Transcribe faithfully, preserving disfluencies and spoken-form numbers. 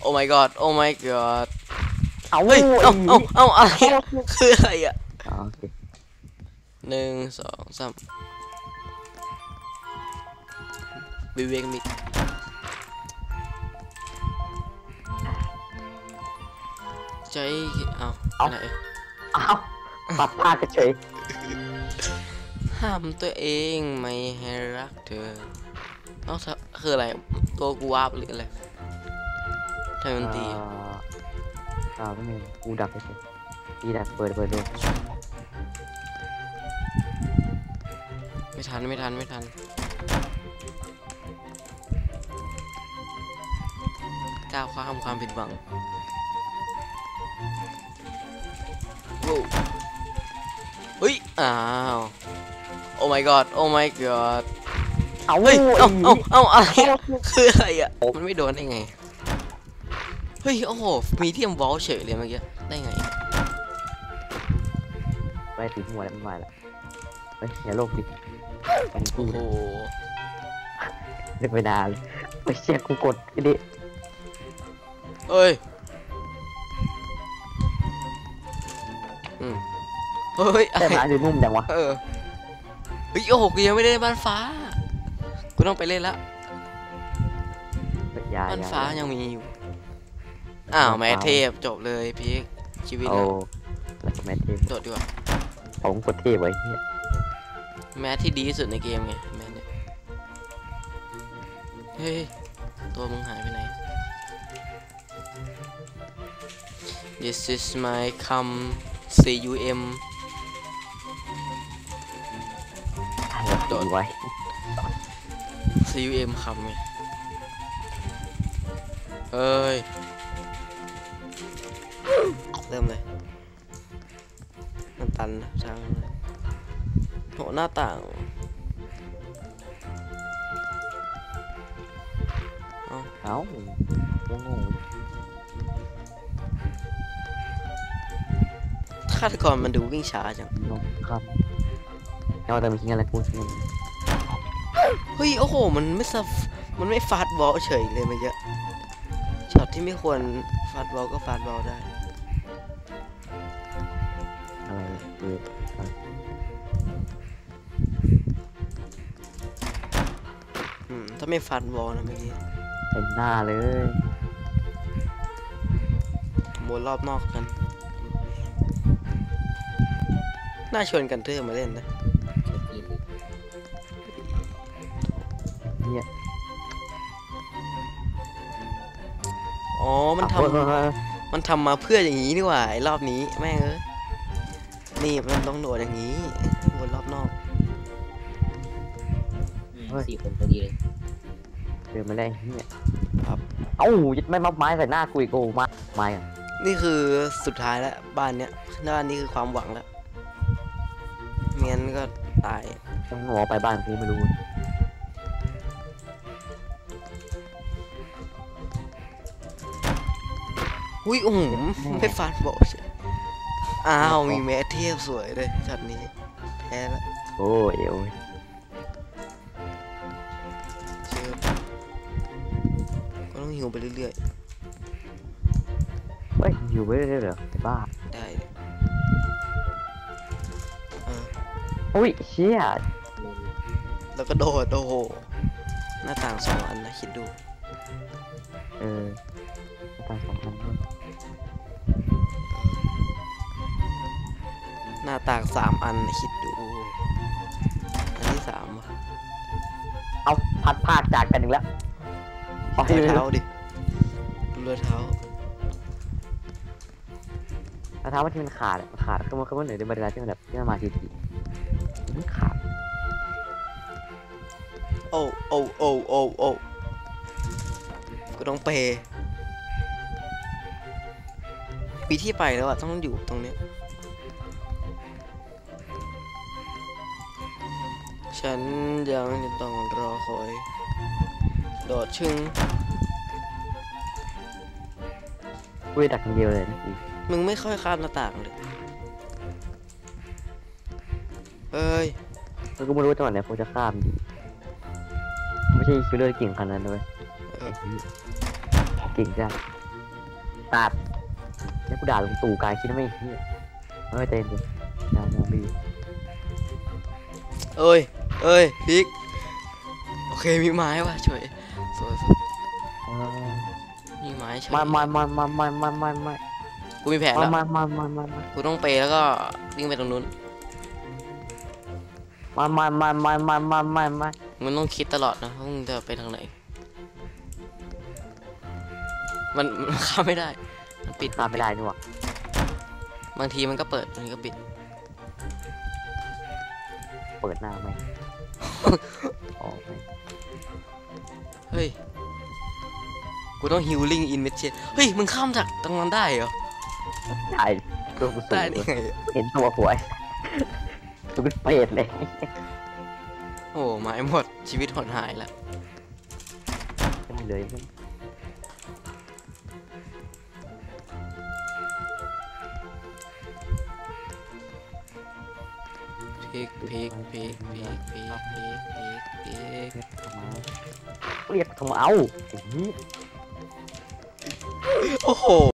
อ้ my god โอ้ my god เอาเฮ้ยเอาเอาเอาอะไรคืออะไรอ่ะหนึ่งสองสามวิเวกมิดใจเอาอะไรเอาปัดพาเฉยห้ามตัวเองไม่ให้รักเธอเอาคืออะไรตัวกูวาบหรืออะไรทำมันตีอ่าไม่มีกูดักไปเฉยตีดักเปิดเปิดดูไม่ทันไม่ทันไม่ทันก้าวข้ามความผิดหวังเฮ้ยอ้าวโอ้ my god โอ้ my god เอาเฮ้ยเอาเอาเอาอะไรคืออะไรอ่ะมันไม่โดนได้ไงเฮ้ยโอ้โหมีที่มวอลเฉยเลยเมื่อกี้ได้ไงไปถึงหัวแล้วไม่ไหวแล้วเฮ้ยอย่าโลกดิโอ้โหเด็กไปนานไปเชียร์กูกดไอ้ดิเฮ้ยอืมเฮ้ยแต่หมาดูนุ่มจังวะเออเฮ้ยโอ้โหกูยังไม่ได้บ้านฟ้ากูต้องไปเล่นละบ้านฟ้ายังมีอยู่อ้าวแม่เทพจบเลยพีคชีวิตแล้วแล้วก็แม่เทพโดดดีกว่าผมกดเทพไว้เนี่ยแม่ที่ดีที่สุดในเกมไงแม่เนี่ยเฮ้ยตัวมึงหายไปไหน This is my cum ซี ยู เอ็มโดดไว้ซี ยู เอ็ม คำไงเอ้ยเริ่มเลยมันตันนะทางโหหน้าต่างเอาเอาโง่ฆาตกรมันดูวิ่งช้าจังครับเอาแต่ไม่คิดอะไรพูดถึงเฮ้ยโอ้โหมันไม่ซับมันไม่ฟาดบอลเฉยเลยมันเยอะช็อตที่ไม่ควรฟาดบอลก็ฟาดบอลได้อะไรคืออืมถ้าไม่ฟาดบอลนะเมื่อกี้เป็นหน้าเลยวนรอบนอกกันน่าชวนกันเถอะมาเล่นนะเนี่ยอ๋อมันทำมันทำมาเพื่ออย่างนี้ดีกว่าไอ้รอบนี้แม่งเอ้ยนี่มันต้องโดดอย่างนี้วนรอบนอกสี่คนพอดีเลยเดินมาได้เนี่ยครับเอ้ายึดไม่มัดไม้ใส่หน้าคุยโกมาไม้อะนี่คือสุดท้ายแล้วบ้านเนี้ยบ้านนี้คือความหวังแล้วเมียนก็ตายต้องหัวไปบ้านกูไม่รู้อุ้ยโอ้โหไม่ฟาดบอกใช่อ้าวมีแม่เทียบสวยเลยช็อตนี้แพ้แล้วโอ้ยโอ้ยเชื่อก็ต้องหิวไปเรื่อยๆเฮ้ยหิวไปเรื่อยๆเหรอไอ้บ้าได้อุ้ยเชี่ยแล้วก็โดดโอ้โหหน้าต่างสองอันนะคิดดูเออหน้าต่างสองอันด้วยหน้าต่างสามอันคิดดูอันที่สามวะเอาพัดพาดจากกันอีกแล้วรอยเท้าดิรอยเท้ารอยเท้าว่าที่มันขาดขาดขึ้นมาขึ้นมาเหนือในบรรดาที่มันแบบที่มันมาทีทีมันขาดโอ้โอ้โอ้โอ้โอ้กูต้องเปย์ปีที่ไปแล้วอะต้องอยู่ตรงนี้ฉันยังจะต้องรอคอยโดดชึ่งกูดักคนเดียวเลยนะมึงไม่ค่อยข้ามหน้าต่างเลยเอ้ยแล้วกูไม่รู้ว่าจังหวะไหนกูจะข้ามดีไม่ใช่คิวเลอร์เก่งขนาดนั้นด้วยเก่งจังตัดแล้วกูด่าลุงตู่กายคิดว่าไม่เฮียเอ้ยเต้นดินานาบีเอ้ยเอ้ยพิกโอเคมีไม้ว่ะช่วยสวยสวยเออมีไม้เฉยไม่ไม่ไม่ไม่ไม่ไม่ไม่ไม่กูมีแผนไม่แล้วไม่ไม่ไม่ไม่ไม่กูต้องเปย์แล้วก็วิ่งไปตรงนู้นไม่ไม่ไม่ไม่ไม่ไม่ไม่ไม่มึงต้องคิดตลอดนะว่ามึงจะไปทางไหนมันมันข้ามไม่ได้มันปิดข้ามไม่ได้นี่หว่าบางทีมันก็เปิดบางทีก็ปิดเปิดหน้าไหมออกไหมเฮ้ยกูต้องฮิลลิ่งอินเมจเฮ้ยมึงข้ามจากตรงนั้นได้เหรอได้ตัวกูสูได้งได้ไงเห็นตัวหวยตัวเป็นเปรตเลยโอ้ไม้หมดชีวิตหดหายแล้วไม่เลยพีกพีกพีกพีกพีกพีกพีกพีกเรียกทำไมเอ้าไอ้เหี้ยโอ้โห